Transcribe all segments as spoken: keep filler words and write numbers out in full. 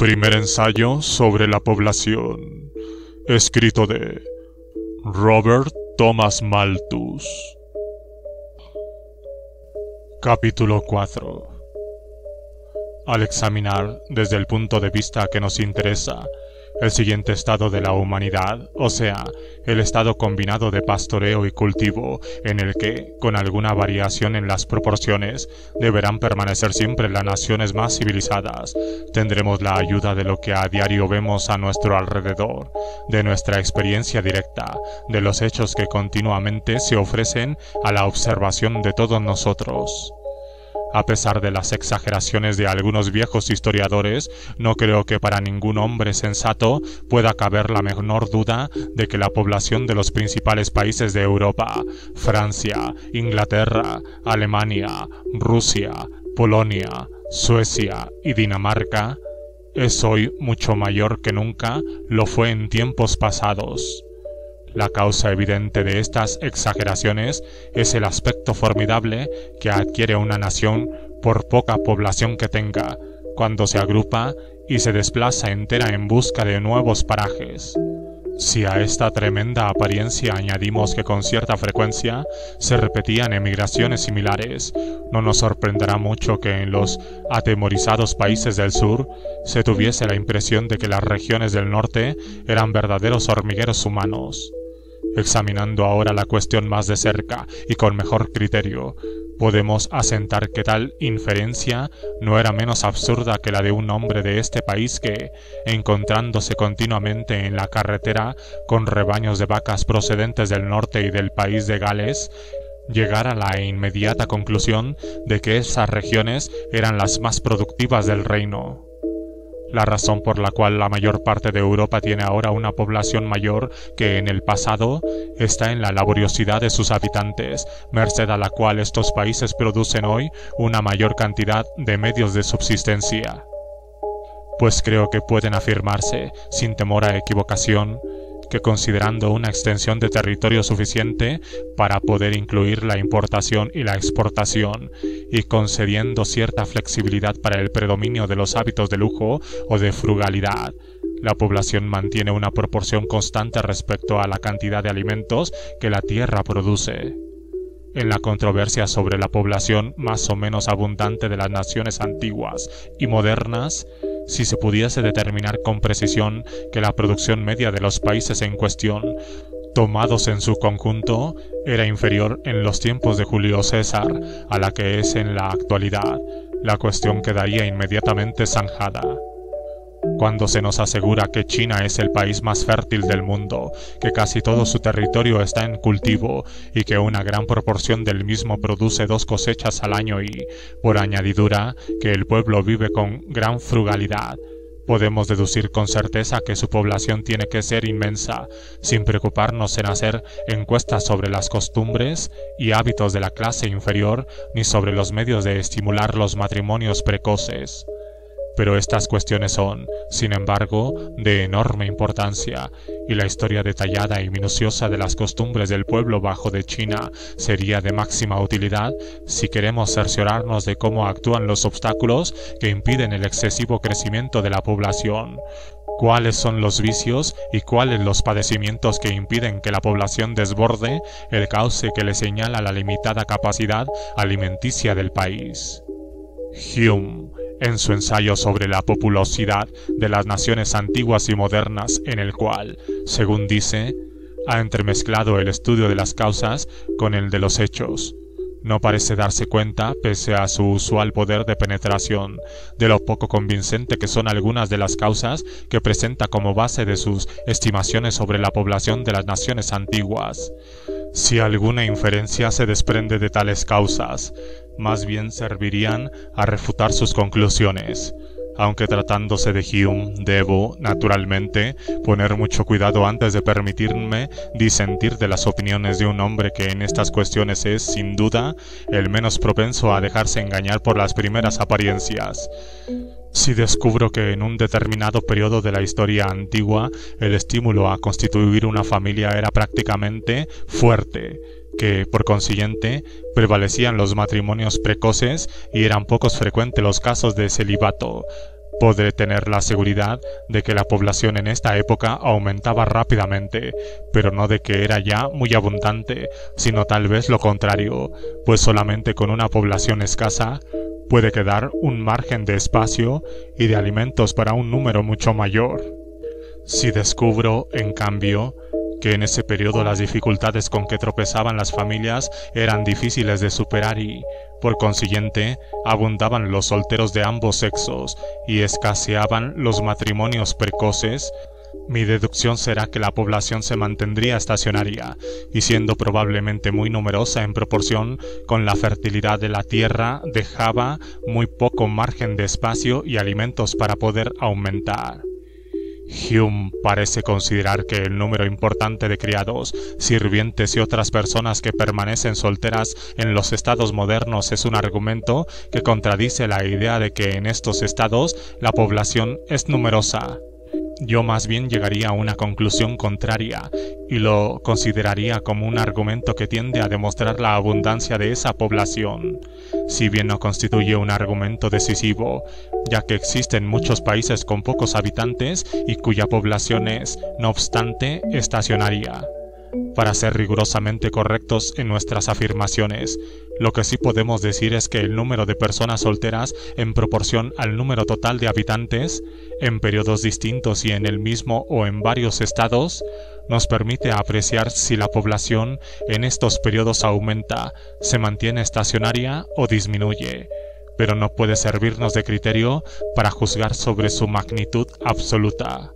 Primer ensayo sobre la población, escrito de Robert Thomas Malthus. Capítulo cuatro. Al examinar, desde el punto de vista que nos interesa, el siguiente estado de la humanidad, o sea, el estado combinado de pastoreo y cultivo, en el que, con alguna variación en las proporciones, deberán permanecer siempre las naciones más civilizadas, tendremos la ayuda de lo que a diario vemos a nuestro alrededor, de nuestra experiencia directa, de los hechos que continuamente se ofrecen a la observación de todos nosotros. A pesar de las exageraciones de algunos viejos historiadores, no creo que para ningún hombre sensato pueda caber la menor duda de que la población de los principales países de Europa, Francia, Inglaterra, Alemania, Rusia, Polonia, Suecia y Dinamarca, es hoy mucho mayor que nunca lo fue en tiempos pasados. La causa evidente de estas exageraciones es el aspecto formidable que adquiere una nación por poca población que tenga, cuando se agrupa y se desplaza entera en busca de nuevos parajes. Si a esta tremenda apariencia añadimos que con cierta frecuencia se repetían emigraciones similares, no nos sorprenderá mucho que en los atemorizados países del sur se tuviese la impresión de que las regiones del norte eran verdaderos hormigueros humanos. Examinando ahora la cuestión más de cerca y con mejor criterio, podemos asentar que tal inferencia no era menos absurda que la de un hombre de este país que, encontrándose continuamente en la carretera con rebaños de vacas procedentes del norte y del país de Gales, llegara a la inmediata conclusión de que esas regiones eran las más productivas del reino. La razón por la cual la mayor parte de Europa tiene ahora una población mayor que en el pasado está en la laboriosidad de sus habitantes, merced a la cual estos países producen hoy una mayor cantidad de medios de subsistencia. Pues creo que pueden afirmarse, sin temor a equivocación, que considerando una extensión de territorio suficiente para poder incluir la importación y la exportación, y concediendo cierta flexibilidad para el predominio de los hábitos de lujo o de frugalidad, la población mantiene una proporción constante respecto a la cantidad de alimentos que la tierra produce. En la controversia sobre la población más o menos abundante de las naciones antiguas y modernas, si se pudiese determinar con precisión que la producción media de los países en cuestión, tomados en su conjunto, era inferior en los tiempos de Julio César a la que es en la actualidad, la cuestión quedaría inmediatamente zanjada. Cuando se nos asegura que China es el país más fértil del mundo, que casi todo su territorio está en cultivo y que una gran proporción del mismo produce dos cosechas al año y, por añadidura, que el pueblo vive con gran frugalidad, podemos deducir con certeza que su población tiene que ser inmensa, sin preocuparnos en hacer encuestas sobre las costumbres y hábitos de la clase inferior ni sobre los medios de estimular los matrimonios precoces. Pero estas cuestiones son, sin embargo, de enorme importancia, y la historia detallada y minuciosa de las costumbres del pueblo bajo de China sería de máxima utilidad si queremos cerciorarnos de cómo actúan los obstáculos que impiden el excesivo crecimiento de la población, cuáles son los vicios y cuáles los padecimientos que impiden que la población desborde el cauce que le señala la limitada capacidad alimenticia del país. Hume, en su ensayo sobre la populosidad de las naciones antiguas y modernas, en el cual, según dice, ha entremezclado el estudio de las causas con el de los hechos, no parece darse cuenta, pese a su usual poder de penetración, de lo poco convincente que son algunas de las causas que presenta como base de sus estimaciones sobre la población de las naciones antiguas. Si alguna inferencia se desprende de tales causas, más bien servirían a refutar sus conclusiones. Aunque tratándose de Hume, debo, naturalmente, poner mucho cuidado antes de permitirme disentir de las opiniones de un hombre que en estas cuestiones es, sin duda, el menos propenso a dejarse engañar por las primeras apariencias. Si descubro que en un determinado periodo de la historia antigua el estímulo a constituir una familia era prácticamente fuerte, que, por consiguiente, prevalecían los matrimonios precoces y eran pocos frecuentes los casos de celibato, podré tener la seguridad de que la población en esta época aumentaba rápidamente, pero no de que era ya muy abundante, sino tal vez lo contrario, pues solamente con una población escasa puede quedar un margen de espacio y de alimentos para un número mucho mayor. Si descubro, en cambio, que en ese periodo las dificultades con que tropezaban las familias eran difíciles de superar y, por consiguiente, abundaban los solteros de ambos sexos y escaseaban los matrimonios precoces, mi deducción será que la población se mantendría estacionaria y, siendo probablemente muy numerosa en proporción con la fertilidad de la tierra, dejaba muy poco margen de espacio y alimentos para poder aumentar. Hume parece considerar que el número importante de criados, sirvientes y otras personas que permanecen solteras en los estados modernos es un argumento que contradice la idea de que en estos estados la población es numerosa. Yo más bien llegaría a una conclusión contraria y lo consideraría como un argumento que tiende a demostrar la abundancia de esa población, si bien no constituye un argumento decisivo, ya que existen muchos países con pocos habitantes y cuya población es, no obstante, estacionaria. Para ser rigurosamente correctos en nuestras afirmaciones, lo que sí podemos decir es que el número de personas solteras en proporción al número total de habitantes, en periodos distintos y en el mismo o en varios estados, nos permite apreciar si la población en estos periodos aumenta, se mantiene estacionaria o disminuye, pero no puede servirnos de criterio para juzgar sobre su magnitud absoluta.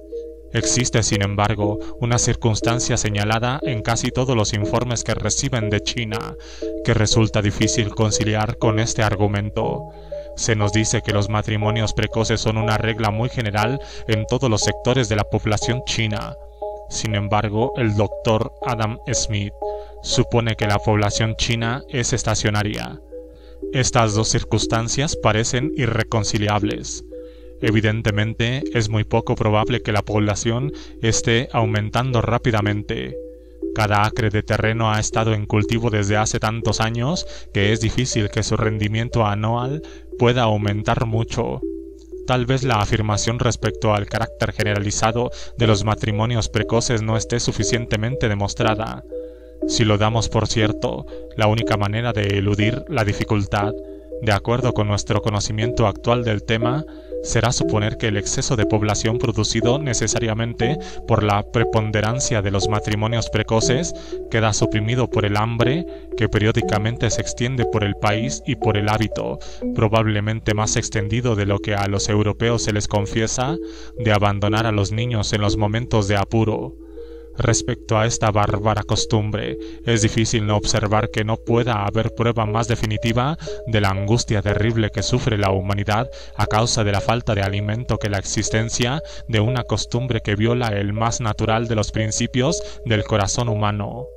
Existe, sin embargo, una circunstancia señalada en casi todos los informes que reciben de China, que resulta difícil conciliar con este argumento. Se nos dice que los matrimonios precoces son una regla muy general en todos los sectores de la población china. Sin embargo, el doctor Adam Smith supone que la población china es estacionaria. Estas dos circunstancias parecen irreconciliables. Evidentemente, es muy poco probable que la población esté aumentando rápidamente. Cada acre de terreno ha estado en cultivo desde hace tantos años que es difícil que su rendimiento anual pueda aumentar mucho. Tal vez la afirmación respecto al carácter generalizado de los matrimonios precoces no esté suficientemente demostrada. Si lo damos por cierto, la única manera de eludir la dificultad, de acuerdo con nuestro conocimiento actual del tema, será suponer que el exceso de población producido necesariamente por la preponderancia de los matrimonios precoces queda suprimido por el hambre que periódicamente se extiende por el país y por el hábito, probablemente más extendido de lo que a los europeos se les confiesa, de abandonar a los niños en los momentos de apuro. Respecto a esta bárbara costumbre, es difícil no observar que no pueda haber prueba más definitiva de la angustia terrible que sufre la humanidad a causa de la falta de alimento que la existencia de una costumbre que viola el más natural de los principios del corazón humano.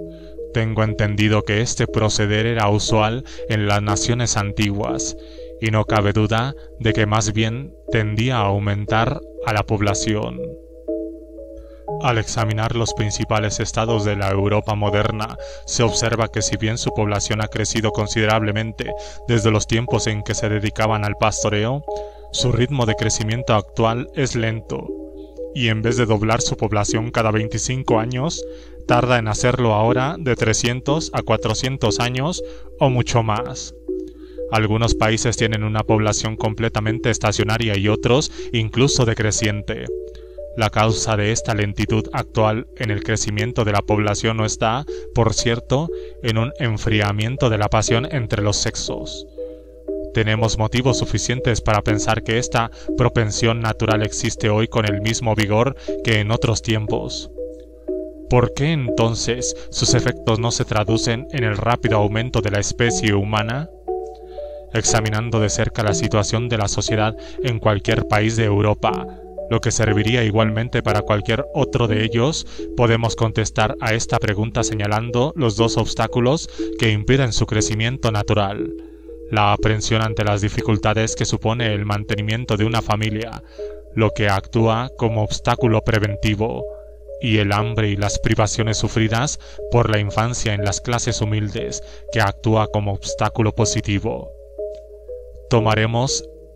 Tengo entendido que este proceder era usual en las naciones antiguas, y no cabe duda de que más bien tendía a aumentar a la población. Al examinar los principales estados de la Europa moderna, se observa que si bien su población ha crecido considerablemente desde los tiempos en que se dedicaban al pastoreo, su ritmo de crecimiento actual es lento, y en vez de doblar su población cada veinticinco años, tarda en hacerlo ahora de trescientos a cuatrocientos años o mucho más. Algunos países tienen una población completamente estacionaria y otros incluso decreciente. La causa de esta lentitud actual en el crecimiento de la población no está, por cierto, en un enfriamiento de la pasión entre los sexos. Tenemos motivos suficientes para pensar que esta propensión natural existe hoy con el mismo vigor que en otros tiempos. ¿Por qué entonces sus efectos no se traducen en el rápido aumento de la especie humana? Examinando de cerca la situación de la sociedad en cualquier país de Europa, lo que serviría igualmente para cualquier otro de ellos, podemos contestar a esta pregunta señalando los dos obstáculos que impiden su crecimiento natural: la aprensión ante las dificultades que supone el mantenimiento de una familia, lo que actúa como obstáculo preventivo, y el hambre y las privaciones sufridas por la infancia en las clases humildes, que actúa como obstáculo positivo. Tomaremos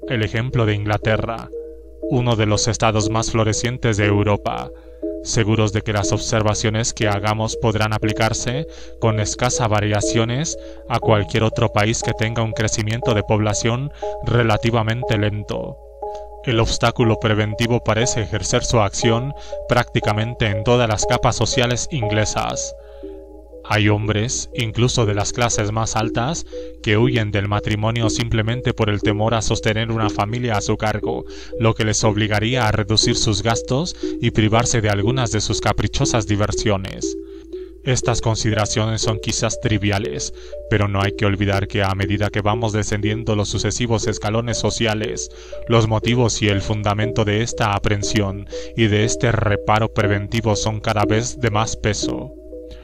el ejemplo de Inglaterra, uno de los estados más florecientes de Europa, seguros de que las observaciones que hagamos podrán aplicarse con escasas variaciones a cualquier otro país que tenga un crecimiento de población relativamente lento. El obstáculo preventivo parece ejercer su acción prácticamente en todas las capas sociales inglesas. Hay hombres, incluso de las clases más altas, que huyen del matrimonio simplemente por el temor a sostener una familia a su cargo, lo que les obligaría a reducir sus gastos y privarse de algunas de sus caprichosas diversiones. Estas consideraciones son quizás triviales, pero no hay que olvidar que a medida que vamos descendiendo los sucesivos escalones sociales, los motivos y el fundamento de esta aprensión y de este reparo preventivo son cada vez de más peso.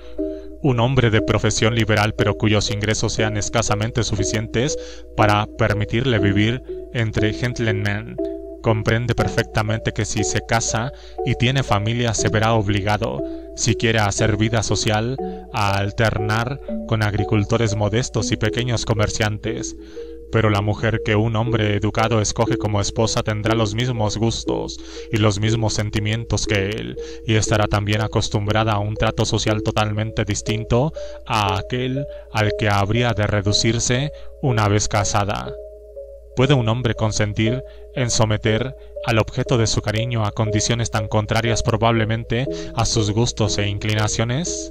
Un hombre de profesión liberal pero cuyos ingresos sean escasamente suficientes para permitirle vivir entre gentlemen, comprende perfectamente que si se casa y tiene familia se verá obligado, si quiere hacer vida social, a alternar con agricultores modestos y pequeños comerciantes. Pero la mujer que un hombre educado escoge como esposa tendrá los mismos gustos y los mismos sentimientos que él, y estará también acostumbrada a un trato social totalmente distinto a aquel al que habría de reducirse una vez casada. ¿Puede un hombre consentir en someter al objeto de su cariño a condiciones tan contrarias probablemente a sus gustos e inclinaciones?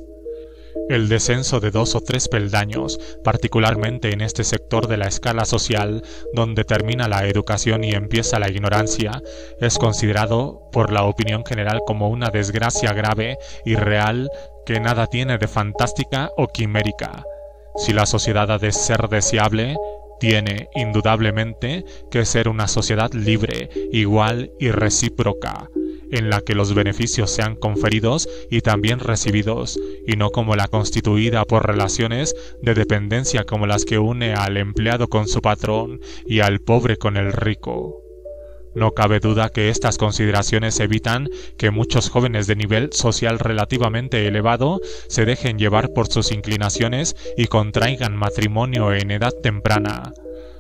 El descenso de dos o tres peldaños, particularmente en este sector de la escala social donde termina la educación y empieza la ignorancia, es considerado por la opinión general como una desgracia grave y real que nada tiene de fantástica o quimérica. Si la sociedad ha de ser deseable, tiene, indudablemente, que ser una sociedad libre, igual y recíproca, en la que los beneficios sean conferidos y también recibidos, y no como la constituida por relaciones de dependencia como las que une al empleado con su patrón y al pobre con el rico. No cabe duda que estas consideraciones evitan que muchos jóvenes de nivel social relativamente elevado se dejen llevar por sus inclinaciones y contraigan matrimonio en edad temprana.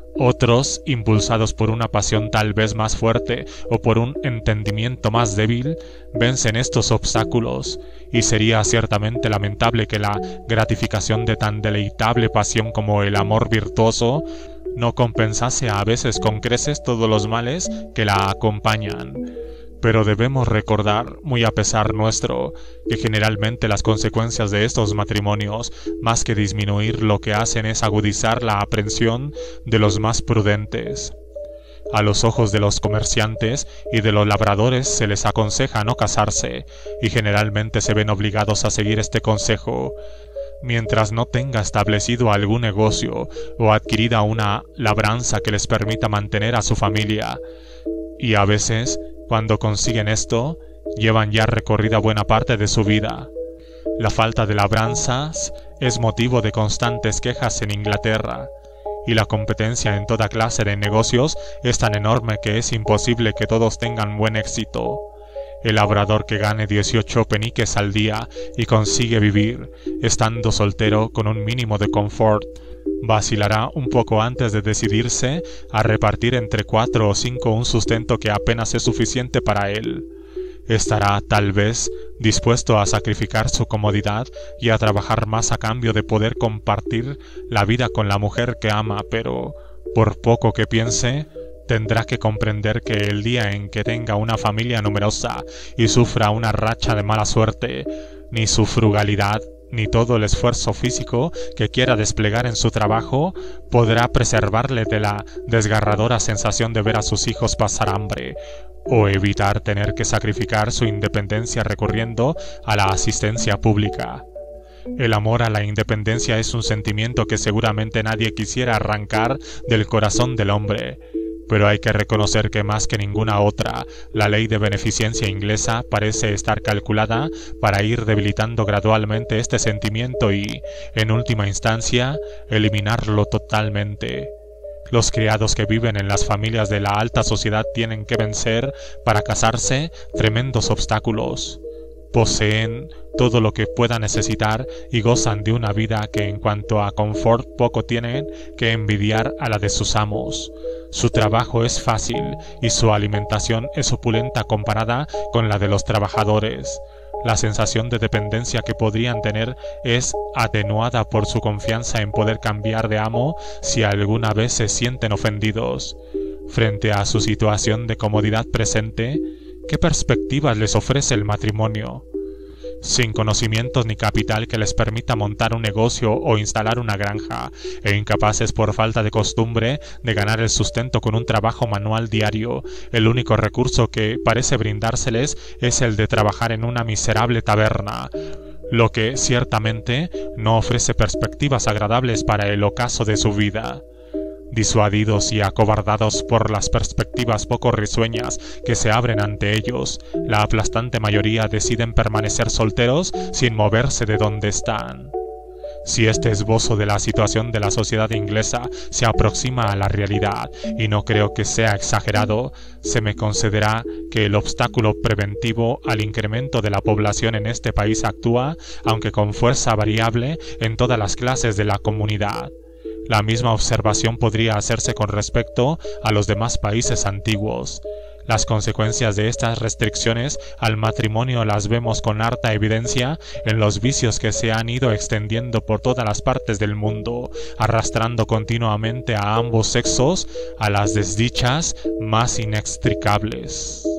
Otros, impulsados por una pasión tal vez más fuerte o por un entendimiento más débil, vencen estos obstáculos, y sería ciertamente lamentable que la gratificación de tan deleitable pasión como el amor virtuoso no compensase a veces con creces todos los males que la acompañan. Pero debemos recordar, muy a pesar nuestro, que generalmente las consecuencias de estos matrimonios, más que disminuir, lo que hacen es agudizar la aprensión de los más prudentes. A los ojos de los comerciantes y de los labradores se les aconseja no casarse, y generalmente se ven obligados a seguir este consejo, mientras no tenga establecido algún negocio o adquirida una labranza que les permita mantener a su familia, y a veces, cuando consiguen esto, llevan ya recorrida buena parte de su vida. La falta de labranzas es motivo de constantes quejas en Inglaterra, y la competencia en toda clase de negocios es tan enorme que es imposible que todos tengan buen éxito. El labrador que gane dieciocho peniques al día y consigue vivir, estando soltero con un mínimo de confort, vacilará un poco antes de decidirse a repartir entre cuatro o cinco un sustento que apenas es suficiente para él. Estará, tal vez, dispuesto a sacrificar su comodidad y a trabajar más a cambio de poder compartir la vida con la mujer que ama, pero, por poco que piense, tendrá que comprender que el día en que tenga una familia numerosa y sufra una racha de mala suerte, ni su frugalidad, ni todo el esfuerzo físico que quiera desplegar en su trabajo podrá preservarle de la desgarradora sensación de ver a sus hijos pasar hambre, o evitar tener que sacrificar su independencia recurriendo a la asistencia pública. El amor a la independencia es un sentimiento que seguramente nadie quisiera arrancar del corazón del hombre, pero hay que reconocer que más que ninguna otra, la ley de beneficencia inglesa parece estar calculada para ir debilitando gradualmente este sentimiento y, en última instancia, eliminarlo totalmente. Los criados que viven en las familias de la alta sociedad tienen que vencer, para casarse, tremendos obstáculos. poseen todo lo que puedan necesitar y gozan de una vida que en cuanto a confort poco tienen que envidiar a la de sus amos. Su trabajo es fácil y su alimentación es opulenta comparada con la de los trabajadores. La sensación de dependencia que podrían tener es atenuada por su confianza en poder cambiar de amo si alguna vez se sienten ofendidos. Frente a su situación de comodidad presente, ¿qué perspectivas les ofrece el matrimonio? Sin conocimientos ni capital que les permita montar un negocio o instalar una granja, e incapaces por falta de costumbre de ganar el sustento con un trabajo manual diario, el único recurso que parece brindárseles es el de trabajar en una miserable taberna, lo que ciertamente no ofrece perspectivas agradables para el ocaso de su vida. Disuadidos y acobardados por las perspectivas poco risueñas que se abren ante ellos, la aplastante mayoría deciden permanecer solteros sin moverse de donde están. Si este esbozo de la situación de la sociedad inglesa se aproxima a la realidad, y no creo que sea exagerado, se me concederá que el obstáculo preventivo al incremento de la población en este país actúa, aunque con fuerza variable, en todas las clases de la comunidad. La misma observación podría hacerse con respecto a los demás países antiguos. Las consecuencias de estas restricciones al matrimonio las vemos con harta evidencia en los vicios que se han ido extendiendo por todas las partes del mundo, arrastrando continuamente a ambos sexos a las desdichas más inextricables.